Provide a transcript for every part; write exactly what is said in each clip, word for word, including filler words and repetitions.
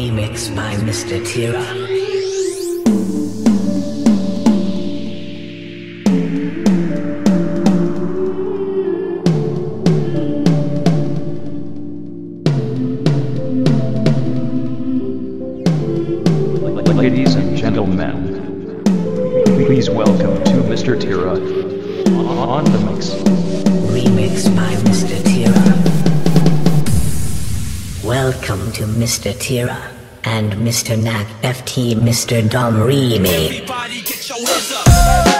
Remix by Mister Tira. Ladies and gentlemen, please welcome to Mister Tira on the mix. Remix by Mister Tira. Welcome to Mister Tira and Mister Nag F T Mister Dom Remix. Everybody get your hands up.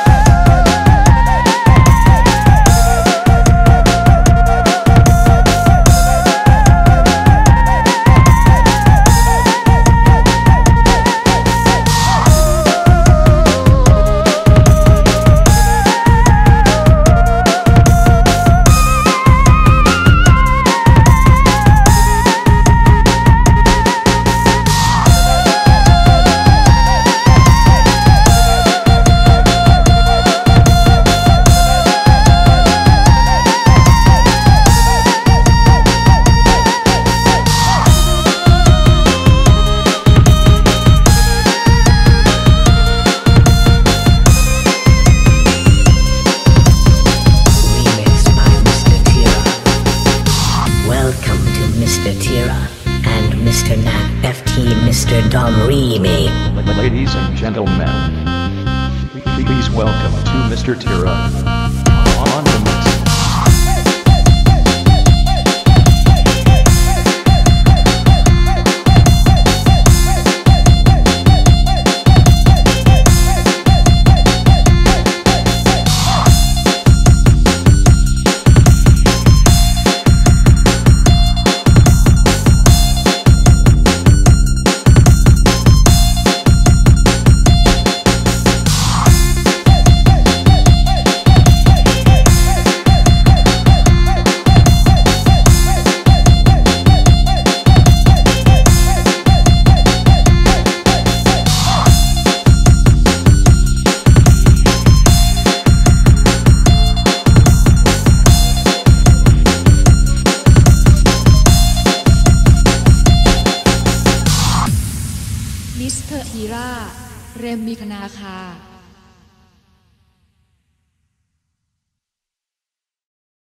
Mister Tira and Mister Nag F T Mister Dom Remix. Ladies and gentlemen, please welcome to Mister Tira on the mix. มิสเตอร์ทีราเรมมีคณาคา